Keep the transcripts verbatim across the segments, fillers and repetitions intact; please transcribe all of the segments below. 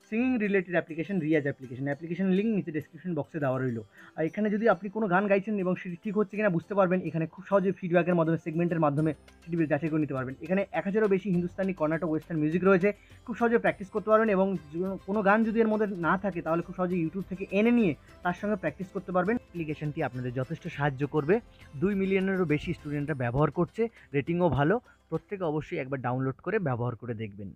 Singing related application Riyaz application. Application link নিচে description বক্সে দেওয়া রইল। আর এখানে যদি আপনি কোনো গান গাইছেন এবং সেটি ঠিক হচ্ছে কিনা বুঝতে পারবেন, এখানে খুব সহজে ফিডব্যাকের মাধ্যমে সেগমেন্টের মাধ্যমে সেটি যাচাই করে নিতে পারবেন। এখানে এক হাজারও বেশি হিন্দুস্তানি, কর্ণাটক, ওয়েস্টার্ন মিউজিক রয়েছে, খুব সহজে প্র্যাকটিস করতে পারবেন এবং কোনো গান যদি এর মধ্যে না থাকে তাহলে খুব সহজে ইউটিউব থেকে এনে নিয়ে তার সঙ্গে প্র্যাকটিস করতে পারবেন। অ্যাপ্লিকেশনটি আপনাদের যথেষ্ট সাহায্য করবে। দুই মিলিয়নেরও বেশি স্টুডেন্টরা ব্যবহার করছে, রেটিংও ভালো। প্রত্যেকে অবশ্যই একবার ডাউনলোড করে ব্যবহার করে দেখবেন।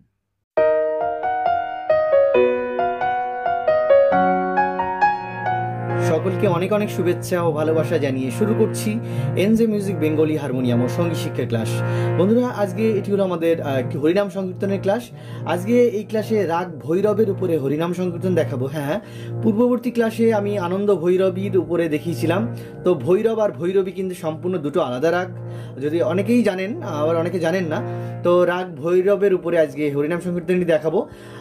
সকলকে অনেক অনেক শুভেচ্ছা ও ভালোবাসা জানিয়ে শুরু করছি এনজে মিউজিক বেঙ্গলি হারমোনিয়াম ও সঙ্গীত শিক্ষা ক্লাস। বন্ধুরা, আজকে এটি হলো আমাদের হরিনাম সংকীর্তনের ক্লাস। আজকে এই ক্লাসে রাগ ভৈরবের উপরে হরিনাম সংকীর্তন দেখাবো। হ্যাঁ, পূর্ববর্তী ক্লাসে আমি আনন্দ ভৈরবীর উপরে দেখিয়েছিলাম। তো ভৈরব আর ভৈরবী কিন্তু সম্পূর্ণ দুটো আলাদা রাগ, যদি অনেকেই জানেন আবার অনেকে জানেন না। তো রাগ ভৈরবের উপরে আজকে হরিনাম সংকীর্তনটি দেখাবো।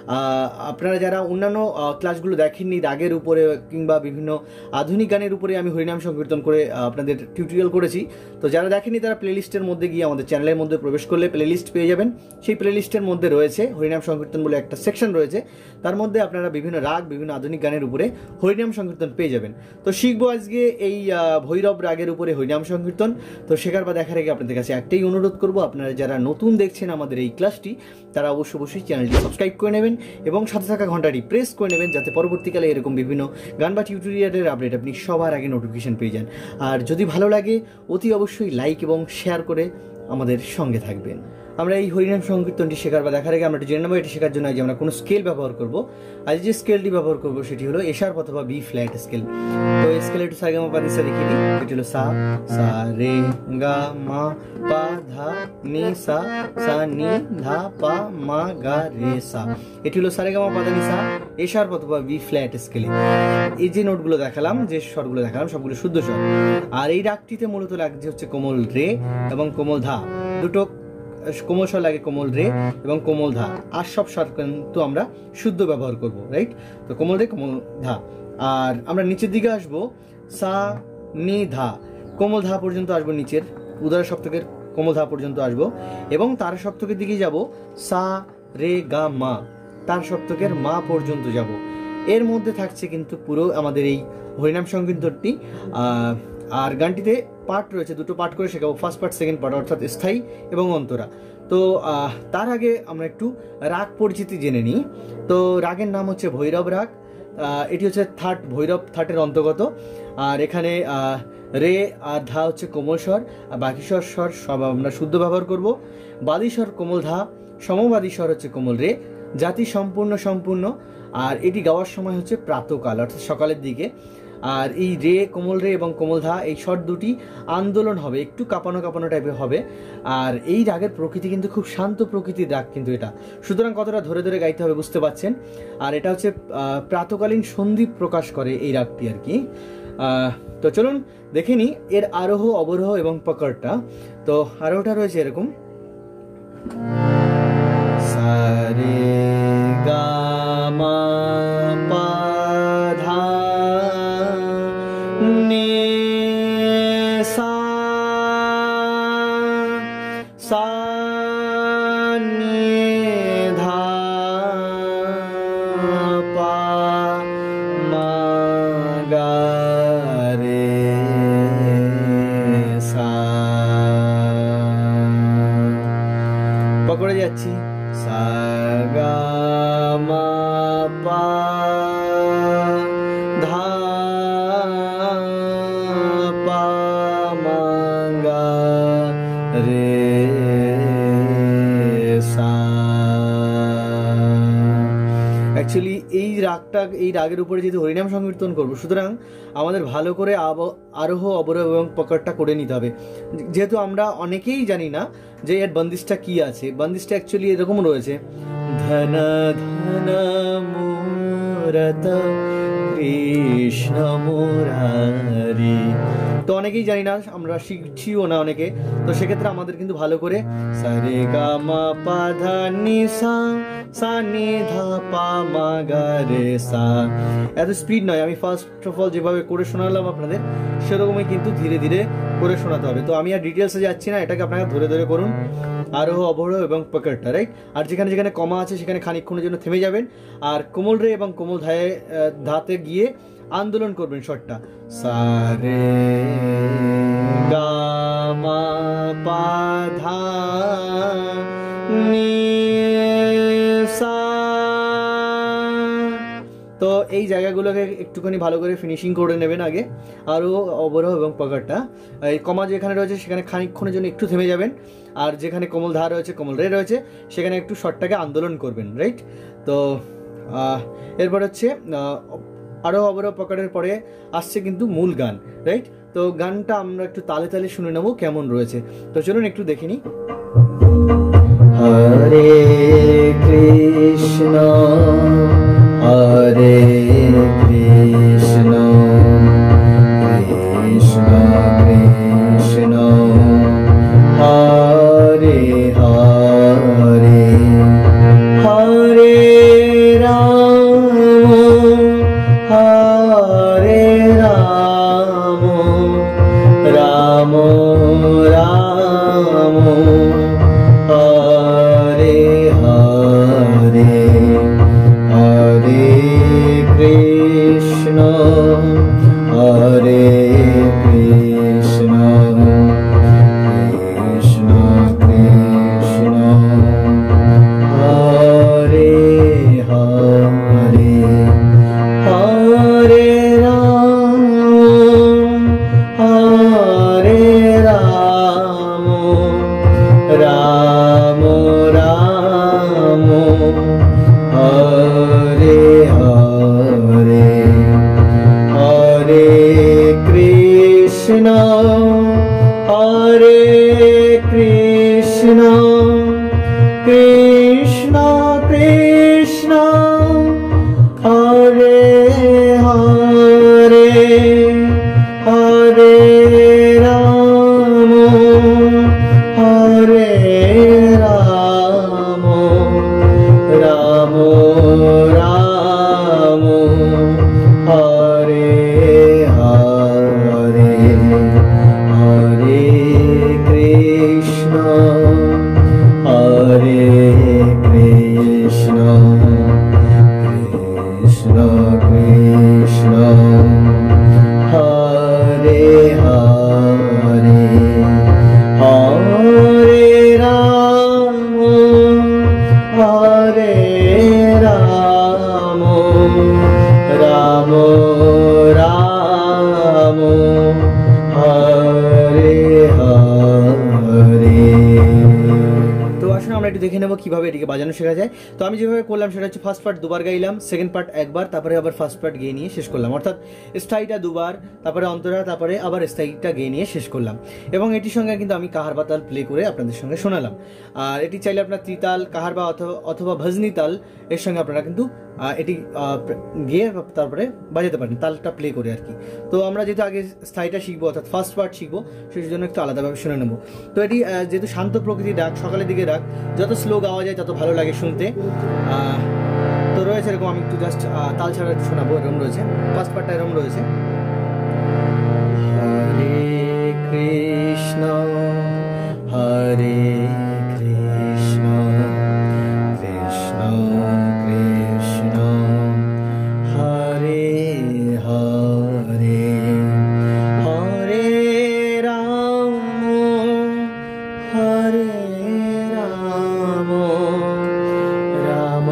আপনারা যারা অন্যান্য ক্লাসগুলো দেখেননি রাগের উপরে কিংবা বিভিন্ন আধুনিক গানের উপরে আমি হরিনাম সংকীর্তন করে আপনাদের টিউটোরিয়াল করেছি, তো যারা দেখেনি তারা প্লেলিস্টের মধ্যে গিয়ে আমাদের চ্যানেলের মধ্যে প্রবেশ করলে প্লেলিস্ট পেয়ে যাবেন। সেই প্লেলিস্টের মধ্যে রয়েছে হরিনাম সংকীর্তন বলে একটা সেকশন রয়েছে, তার মধ্যে আপনারা বিভিন্ন রাগ বিভিন্ন আধুনিক গানের উপরে হরিনাম সংকীর্তন পেয়ে যাবেন। তো শিখবো আজকে এই ভৈরব রাগের উপরে হরিনাম সংকীর্তন। তো শেখার বা দেখার আগে আপনাদের কাছে একটাই অনুরোধ করবো, আপনারা যারা নতুন দেখছেন আমাদের এই ক্লাসটি তারা অবশ্যই অবশ্যই চ্যানেলটি সাবস্ক্রাইব করে নেবেন এবং সাথে থাকা ঘন্টাটি প্রেস করে নেবেন, যাতে পরবর্তীকালে এরকম বিভিন্ন গান বা টিউটোরিয়ালের আপডেট আপনি সবার আগে নোটিফিকেশন পেয়ে যান। আর যদি ভালো লাগে অতি অবশ্যই লাইক এবং শেয়ার করে আমাদের সঙ্গে থাকবেন। আমরা এই হরিনাম সংকীর্তনটি শেখার বা দেখার আগে আমরা একটু জেনে নেবো এটি শেখার জন্য যে আমরা কোনো স্কেল ব্যবহার করব। আজ যে স্কেলটি ব্যবহার করব সেটি হলো এশার্প অথবা বি ফ্ল্যাট স্কেল। তো এই স্কেল একটু সারেগামা পা নিসা দেখিয়ে দিই। এটি হলো সা সা রে গা মা পা ধা নি সা সা নি ধা পা মা গা রে সা। এটি হলো সারেগামা পা ধা নি সা এশার্প অথবা বি ফ্ল্যাট স্কেলে। এই যে নোটগুলো দেখালাম, যে স্বরগুলো দেখালাম সবগুলো শুদ্ধ স্বর। আর এই রাগটিতে মূলত লাগছে হচ্ছে কোমল রে এবং কোমল ধা, দুটো কোমল স্বর লাগে কোমল রে এবং কোমল ধা। আর সব স্বর কিন্তু আমরা শুদ্ধ ব্যবহার করব, রাইট? তো কোমল রে কোমল ধা। আর আমরা নিচের দিকে আসবো সা নি ধা, কোমল ধা পর্যন্ত আসবো, নিচের উদয় সপ্তকের কোমল ধা পর্যন্ত আসবো এবং তার সপ্তকের দিকে যাব সা রে গা মা, তার সপ্তকের মা পর্যন্ত যাব। এর মধ্যে থাকছে কিন্তু পুরো আমাদের এই হরিনাম সংকীর্তনটি। আর গানটিতে পার্ট রয়েছে, দুটো পার্ট করে শেখাবো, ফার্স্ট পার্ট সেকেন্ড পার্ট, অর্থাৎ স্থায়ী এবং অন্তরা। তো তার আগে আমরা একটু রাগ পরিচিতি জেনে নিই। তো রাগের নাম হচ্ছে ভৈরব রাগ। এটি হচ্ছে থার্ড, ভৈরব থার্ডের অন্তর্গত। আর এখানে রে আর ধা হচ্ছে কোমল স্বর, আর বাকি স্বর স্বর সব আমরা শুদ্ধ ব্যবহার করব। বাদী স্বর কোমল ধা, সমবাদী স্বর হচ্ছে কোমল রে, জাতি সম্পূর্ণ সম্পূর্ণ। আর এটি গাওয়ার সময় হচ্ছে প্রাতকাল, অর্থাৎ সকালের দিকে। আর এই রে, কোমল রে এবং কোমল ধা এই স্বর দুটি আন্দোলন হবে, একটু কাঁপানো কাঁপানো টাইপের হবে। আর এই রাগের প্রকৃতি কিন্তু খুব শান্ত প্রকৃতির রাগ কিন্তু এটা, সুতরাং কতটা ধরে ধরে গাইতে হবে বুঝতে পারছেন। আর এটা হচ্ছে প্রাতকালীন সন্ধি প্রকাশ করে এই রাগটি আর কি। তো চলুন দেখে নিই এর আরোহ অবরোহ এবং পকড়টা। তো আরোহটা রয়েছে এরকম, সা রে গা মা পা ধা নি সা সা নি ধা পা মা গা রে সা। পকড়ে যাচ্ছি, সা গা মা পা ধা পা মা গা রে সা। অ্যাকচুয়ালি এই রাগটা, এই রাগের উপরে যেহেতু হরিনাম সংকীর্তন করবো, সুতরাং আমাদের ভালো করে আরোহ অবরোহ এবং পকড়টা করে নিতে হবে। যেহেতু আমরা অনেকেই জানি না যে এর বন্দিশটা কি আছে। বন্দিশটা অ্যাকচুয়ালি এরকম রয়েছে, ধন ধন মূরত কৃষ্ণ মুরারি তো অনেকেই জানি না, আমরা শিখছিও না অনেকে, তো সেক্ষেত্রে আমাদের কিন্তু ভালো করে সা রে গা মা পা ধা নি সা, সা নি ধা পা মা গা রে সা, এত স্পিড নয়, আমি ফার্স্ট অফ অল যেভাবে করে শোনালাম আপনাদের সেরকমই কিন্তু ধীরে ধীরে করে শোনাতে হবে। তো আমি আর ডিটেলসে যাচ্ছি না, এটাকে আপনারা ধরে ধরে করুন, আরোহ অবরোহ এবং পকড়টা, রাইট। আর যেখানে যেখানে কমা আছে সেখানে খানিকক্ষণের জন্য থেমে যাবেন, আর কোমল রে এবং কোমল ধায়ে ধাতে গিয়ে আন্দোলন করবেন শটটা, সা রে গা মা পা ধা নি সা। তো এই জায়গাগুলোকে একটুখানি ভালো করে ফিনিশিং করে নেবেন আগে, আরও অবরোহ এবং পকড়টা। এই কমা যেখানে রয়েছে সেখানে খানিকক্ষণের জন্য একটু থেমে যাবেন, আর যেখানে কোমল ধা রয়েছে, কোমল রে রয়েছে, সেখানে একটু শটটাকে আন্দোলন করবেন, রাইট। তো এরপর হচ্ছে আরোহ অবরোহ পকড়ের পরে আসছে কিন্তু মূল গান, রাইট। তো গানটা আমরা একটু তালে তালে শুনে নেবো কেমন রয়েছে। তো চলুন একটু দেখে নিই। হরে কৃষ্ণ হরে কৃষ্ণ কৃষ্ণ কৃষ্ণ হরে হরে, হরে রাম হরে রাম, রাম রাম হরে হরে, হরে কৃষ্ণ হরে কৃষ্ণ কৃষ্ণ কৃষ্ণ হরে হরে, হরে রাম হরে রাম, রাম রাম হরে হরে, হরে কৃষ্ণ হরে কৃষ্ণ কৃষ্ণ কৃষ্ণ হরে হরে, হরে রাম হরে রাম, রাম রাম হরে হরে, হরে কৃষ্ণ হরে কৃষ্ণ কৃষ্ণ কৃষ্ণ হরে হরে, হরে রাম হরে রাম, রাম রাম হরে হরে। তো আসুন আমরা একটু দেখে নেবো কিভাবে এটিকে বাজানো শেখা যায়। তো আমি যেভাবে করলাম সেটা হচ্ছে ফার্স্ট পার্ট দুবার গাইলাম, সেকেন্ড পার্ট একবার, তারপরে আবার ফার্স্ট পার্ট গেয়ে নিয়ে শেষ করলাম, অর্থাৎ স্থায়ীটা দুবার, তারপরে অন্তরা, তারপরে আবার স্থায়ীটা গেয়ে নিয়ে শেষ করলাম। এবং এটির সঙ্গে কিন্তু আমি কাহার বা তাল প্লে করে আপনাদের সঙ্গে শোনালাম। আর এটি চাইলে আপনার ত্রিতাল, কাহার বা অথবা ভজনি তাল এর সঙ্গে আপনারা কিন্তু এটি গিয়ে তারপরে বাজাতে পারেন, তালটা প্লে করে আর কি। তো আমরা যেহেতু আগে স্থায়ীটা শিখবো, অর্থাৎ ফার্স্ট পার্ট শিখবো, সেই জন্য একটু আলাদাভাবে শুনে নেবো। তো এটি যেহেতু শান্ত প্রকৃতির রাগ, সকালের দিকে রাগ, যত স্লো গাওয়া যায় তত ভালো লাগে শুনতে। তো রয়েছে এরকম, আমি একটু জাস্ট তাল ছাড়া একটু শোনাবো, এরকম রয়েছে, ফার্স্ট পার্টটা এরকম রয়েছে। হরে কৃষ্ণ হরে কৃষ্ণ কৃষ্ণ কৃষ্ণ হরে হরে, হরে রাম হরে রাম, রাম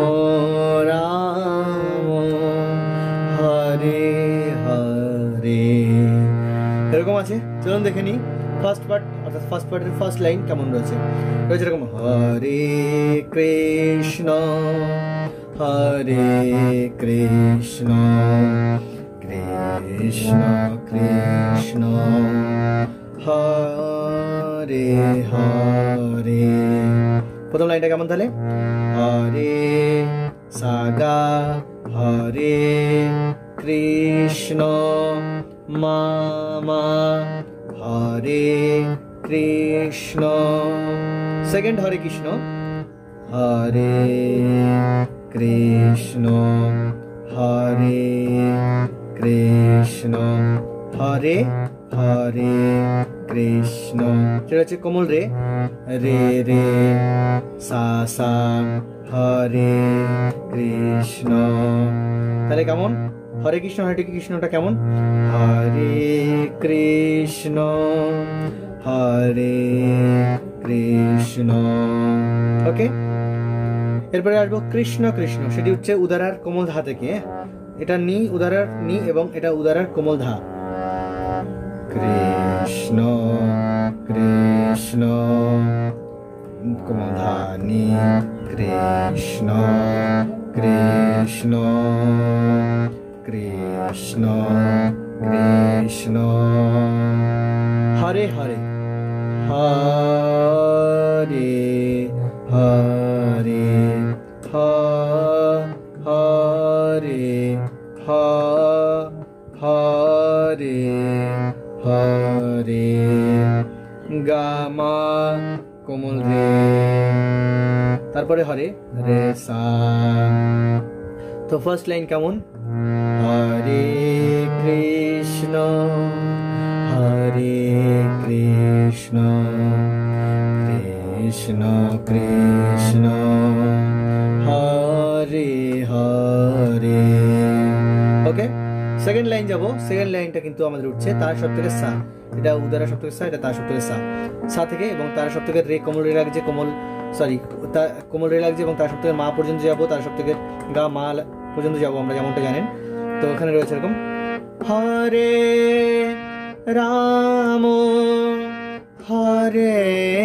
রাম হরে হরে, এরকম আছে। চলুন দেখে নিই ফার্স্ট পার্ট, অর্থাৎ ফার্স্ট পার্টের ফার্স্ট লাইন কেমন রয়েছে। রয়েছে এরকম, হরে কৃষ্ণ হরে কৃষ্ণ কৃষ্ণ কৃষ্ণ হরে হরে। প্রথম লাইনটা কেমন তাহলে, হরে সাগা হরে কৃষ্ণ মা মা হরে কৃষ্ণ সেকেন্ড হরে কৃষ্ণ হরে কৃষ্ণ হরে কৃষ্ণ হরে হরে কৃষ্ণ সেটা হচ্ছে কোমল রে রে রে সা সা হরে কৃষ্ণ তাহলে কেমন হরে কৃষ্ণ হরে কৃষ্ণটা কেমন হরে কৃষ্ণ হরে কৃষ্ণ ওকে এরপরে আসবো কৃষ্ণ কৃষ্ণ সেটি হচ্ছে উদারার কোমল ধা থেকে এটা নি উদারার নি এবং এটা উদারার কোমল ধা কৃষ্ণ কৃষ্ণ কোমল ধা নি কৃষ্ণ কৃষ্ণ কৃষ্ণ কৃষ্ণ হরে হরে হরে হরে হরে হরে হরে গামা কোমল রে তারপরে হরে রে সা তো ফার্স্ট লাইন কেমন Hare Krishna Hare Krishna Krishna Krishna Hare Hare okay second line যাব সেকেন্ড লাইনটা কিন্তু আমাদের উঠছে তার সপ্তকের সা এটা উদারা সপ্তকের সা এটা তার সপ্তকের সা সা থেকে এবং তার সপ্তকের রে কোমল রে লাগছে কোমল সরি কোমল রে লাগছে এবং তার সপ্তকের মা পর্যন্ত যাবো তার সপ্তকের গা মা পর্যন্ত যাবো আমরা যেমনটা জানেন তো ওখানে রয়েছে এরকম হরে রাম হরে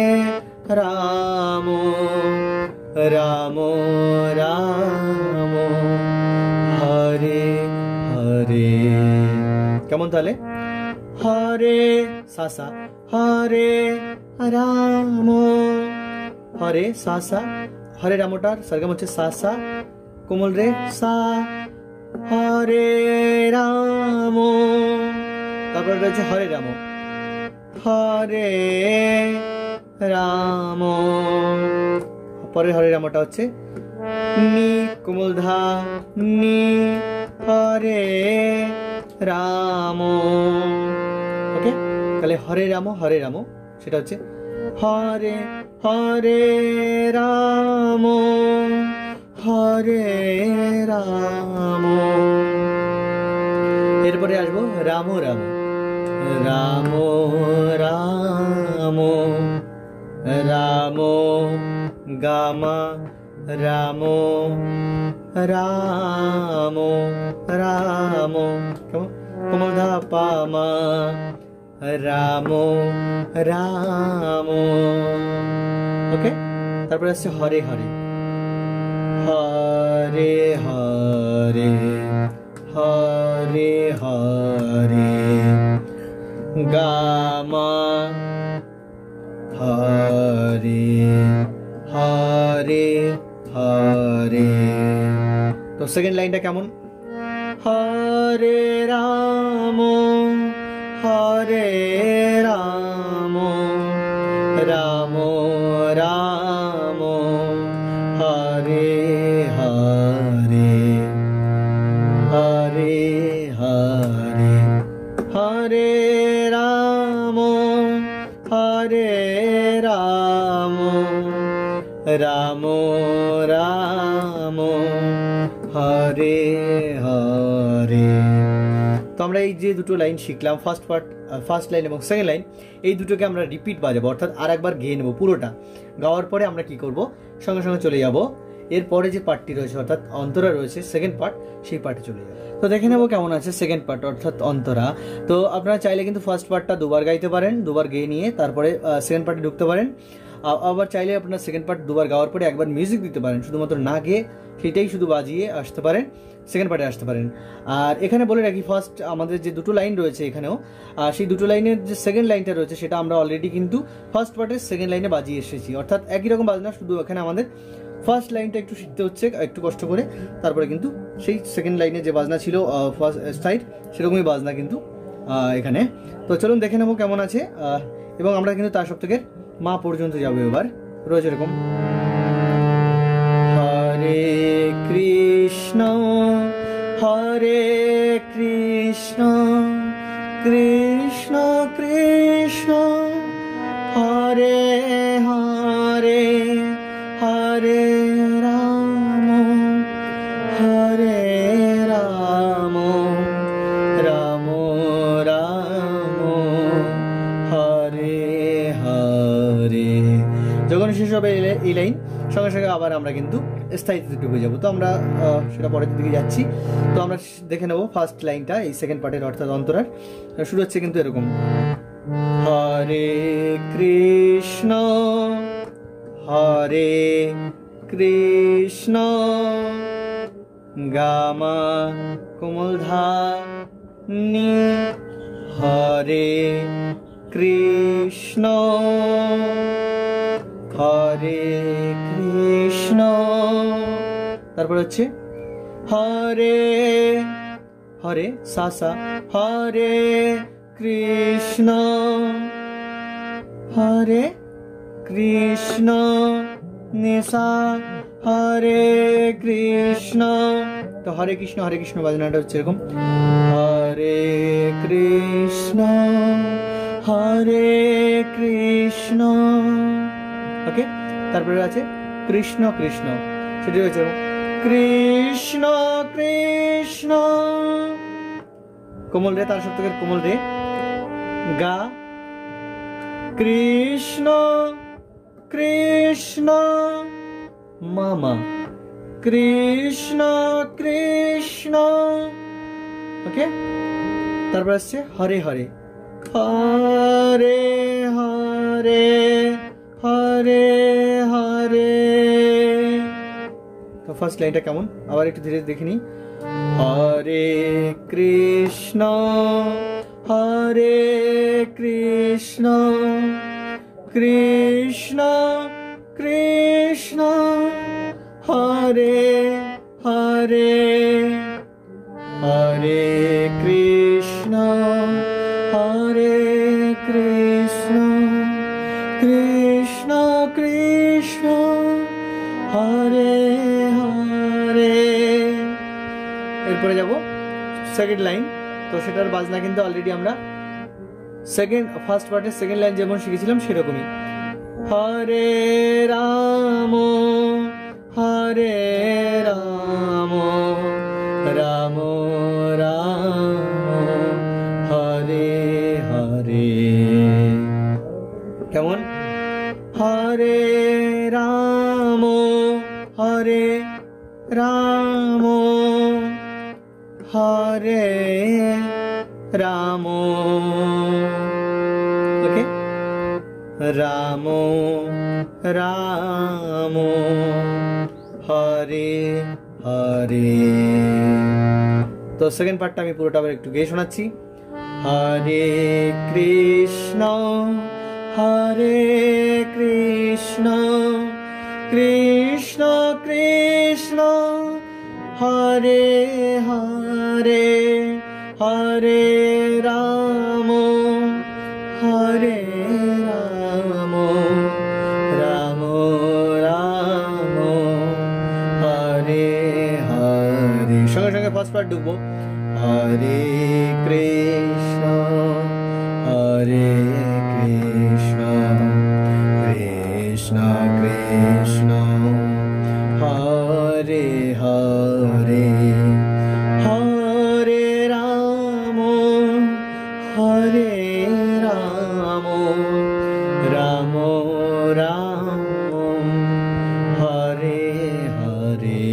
রাম রাম রাম হরে হরে কেমন তাহলে হরে সাসা হরে রাম হরে সাসা হরে রামটার সরগম হচ্ছে সাসা কোমল রে সা হরে রাম তারপরে রয়েছে হরে রাম হরে রাম পরে হরে রামটা হচ্ছে নি কোমল ধা নি হরে রাম ওকে তাহলে হরে রাম হরে রাম সেটা হচ্ছে হরে হরে রাম হরে রাম এরপরে আসবো রাম রাম রাম রাম রাম গামা রাম রাম রাম কোমল ধা পামা রাম রাম ওকে তারপরে আসছে হরে হরে হরে হরে হরে হরে গামা হরে হরে হরে তো সেকেন্ড লাইনটা কেমন হরে রাম হরে রাম রাম রাম হরে হরে হরে হরে হরে রাম হরে রাম রাম রাম হরে হরে তো আমরা এই যে দুটো লাইন শিখলাম ফার্স্ট পার্ট ফার্স্ট লাইন এবং সেকেন্ড লাইন এই দুটোকে আমরা রিপিট বাজাবো অর্থাৎ আর একবার গেয়ে নেবো পুরোটা গাওয়ার পরে আমরা কি করব সঙ্গে সঙ্গে চলে যাব এরপরে যে পার্টটি রয়েছে অর্থাৎ অন্তরা রয়েছে সেকেন্ড পার্ট সেই পার্টে চলে যাবে তো দেখে নেবো কেমন আছে সেকেন্ড পার্ট অর্থাৎ অন্তরা তো আপনারা চাইলে কিন্তু ফার্স্ট পার্টটা দুবার গাইতে পারেন দুবার গেয়ে নিয়ে তারপরে সেকেন্ড পার্টে ঢুকতে পারেন আবার চাইলে আপনার সেকেন্ড পার্ট দুবার গাওয়ার পরে একবার মিউজিক দিতে পারেন শুধুমাত্র না গেয়ে সেটাই শুধু বাজিয়ে আসতে পারেন সেকেন্ড পার্টে আসতে পারেন আর এখানে বলে রাখি ফার্স্ট আমাদের যে দুটো লাইন রয়েছে এখানেও আর সেই দুটো লাইনের যে সেকেন্ড লাইনটা রয়েছে সেটা আমরা অলরেডি কিন্তু ফার্স্ট পার্টের সেকেন্ড লাইনে বাজিয়ে এসেছি অর্থাৎ একই রকম বাজনা শুধু এখানে আমাদের ফার্স্ট লাইনটা একটু শিখতে হচ্ছে একটু কষ্ট করে তারপরে কিন্তু সেই সেকেন্ড লাইনে যে বাজনা ছিল ফার্স্ট সাইড সেরকমই বাজনা কিন্তু এখানে। তো চলুন দেখে নেবো কেমন আছে, এবং আমরা কিন্তু তার সপ্তকের মা পর্যন্ত যাবো এবার। রয়েছে এরকম হরে কৃষ্ণ হরে কৃষ্ণ কৃষ্ণ কৃষ্ণ হরে হরে হরে রাম হরে রাম রাম রাম হরে হরে। যখন শেষ হবে এই লাইন, সঙ্গে সঙ্গে আবার আমরা কিন্তু স্থায়ীতে ঢুকে যাবো। তো আমরা সেটা পরের দিকে যাচ্ছি। তো আমরা দেখে নেবো ফার্স্ট লাইনটা, এই সেকেন্ড পার্টের অর্থাৎ অন্তরার শুরু হচ্ছে কিন্তু এরকম হরে কৃষ্ণ হরে কৃষ্ণ গামা কোমলধা নি হরে কৃষ্ণ হরে কৃষ্ণ। তারপর হচ্ছে হরে হরে সা সা হরে কৃষ্ণ হরে কৃষ্ণ নিসা হরে কৃষ্ণ। তো হরে কৃষ্ণ হরে কৃষ্ণ বাজনাটা হচ্ছে এরকম হরে কৃষ্ণ হরে কৃষ্ণ। ওকে, তারপরে আছে কৃষ্ণ কৃষ্ণ, সেটি হচ্ছে কৃষ্ণ কৃষ্ণ কোমল রে, তার সপ্তকের কোমল রে গা কৃষ্ণ কৃষ্ণ মামা কৃষ্ণ কৃষ্ণ। ওকে, তারপর আসছে হরে হরে হরে হরে হরে হরে। তো ফার্স্ট লাইনটা কেমন আবার একটু ধীরে দেখে নিই হরে কৃষ্ণ হরে কৃষ্ণ কৃষ্ণ কৃষ্ণ হরে হরে হরে কৃষ্ণ হরে কৃষ্ণ কৃষ্ণ কৃষ্ণ হরে হরে। এরপরে যাব সেকেন্ড লাইন। তো সেটার বাজনা কিন্তু অলরেডি আমরা সেকেন্ড ফার্স্ট পার্টের সেকেন্ড লাইন যেমন শিখেছিলাম সেরকমই হরে রাম হরে রাম রাম রাম হরে হরে। কেমন হরে রাম হরে রাম হরে রাম। ওকে, রাম রাম হরে হরে। তো সেকেন্ড পার্টটা আমি পুরোটা আবার একটু গেয়ে শোনাচ্ছি হরে কৃষ্ণ হরে কৃষ্ণ কৃষ্ণ কৃষ্ণ হরে হরে হরে রাম হরে রাম রাম রাম হরে হরে। সঙ্গে সঙ্গে ফার্স্ট পার্ট ঢুকবো হরে কৃষ্ণ হরে কৃষ্ণ কৃষ্ণ কৃষ্ণ হরে হরে হরে রাম হরে রাম রাম রাম হরে হরে।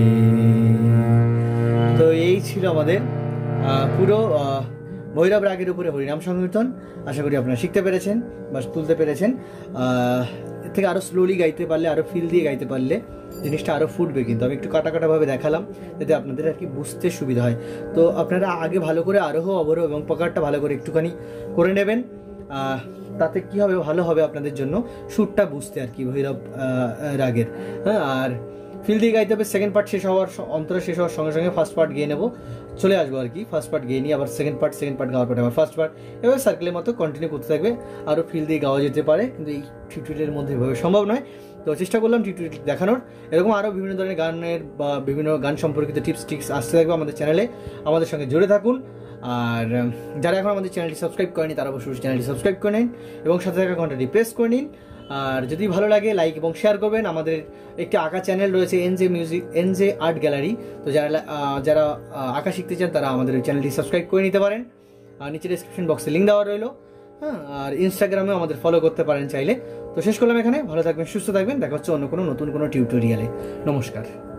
তো এই ছিল আমাদের পুরো ভৈরব রাগের উপরে হরিনাম সংকীর্তন। আশা করি আপনারা শিখতে পেরেছেন বা তুলতে পেরেছেন। এর থেকে আরও স্লোলি গাইতে পারলে, আরও ফিল দিয়ে গাইতে পারলে জিনিসটা আরও ফুটবে। কিন্তু আমি একটু কাটা কাটাভাবে দেখালাম যাতে আপনাদের আর কি বুঝতে সুবিধা হয়। তো আপনারা আগে ভালো করে আরোহ অবরোহ এবং পকারটা ভালো করে একটুখানি করে নেবেন। তাতে কি হবে, ভালো হবে আপনাদের জন্য সুরটা বুঝতে আর কি ভৈরব রাগের। হ্যাঁ, আর ফিল দিয়ে গাইতে হবে। সেকেন্ড পার্ট শেষ হওয়ার অন্তরে শেষ হওয়ার সঙ্গে সঙ্গে ফার্স্ট পার্ট গেয়ে নেবো, চলে আসবো আর কি। ফার্স্ট পার্ট গেয়ে নিয়ে আবার সেকেন্ড পার্ট, সেকেন্ড পার্ট গাওয়ার পরে আবার ফার্স্ট পার্ট, এভাবে সার্কেলের মতো কন্টিনিউ করতে থাকবে। আরও ফিল দিয়ে গাওয়া যেতে পারে, কিন্তু এই টিউটোরিয়ালের মধ্যে এভাবে সম্ভব নয়। তো চেষ্টা করলাম টিউটোরিয়াল দেখানোর। এরকম আরও বিভিন্ন ধরনের গানের বা বিভিন্ন গান সম্পর্কিত টিপস টিক্স আসতে থাকবে আমাদের চ্যানেলে, আমাদের সঙ্গে জুড়ে থাকুন। আর যারা এখন আমাদের চ্যানেলটি সাবস্ক্রাইব করেনি তারা অবশ্যই চ্যানেলটি সাবস্ক্রাইব করে নিন এবং সাথে থাকা ঘন্টাটি প্রেস করে নিন। আর যদি ভালো লাগে লাইক এবং শেয়ার করবেন। আমাদের একটি আঁকা চ্যানেল রয়েছে NJ music, NJ art gallery. তো যারা যারা আঁকা শিখতে চান তারা আমাদের ওই চ্যানেলটি সাবস্ক্রাইব করে নিতে পারেন। আর নিচে ডিসক্রিপশন বক্সে লিঙ্ক দেওয়া রইলো। হ্যাঁ, আর ইনস্টাগ্রামেও আমাদের ফলো করতে পারেন চাইলে। তো শেষ করলাম এখানে। ভালো থাকবেন, সুস্থ থাকবেন। দেখা হচ্ছে অন্য কোনো নতুন কোনো টিউটোরিয়ালে। নমস্কার।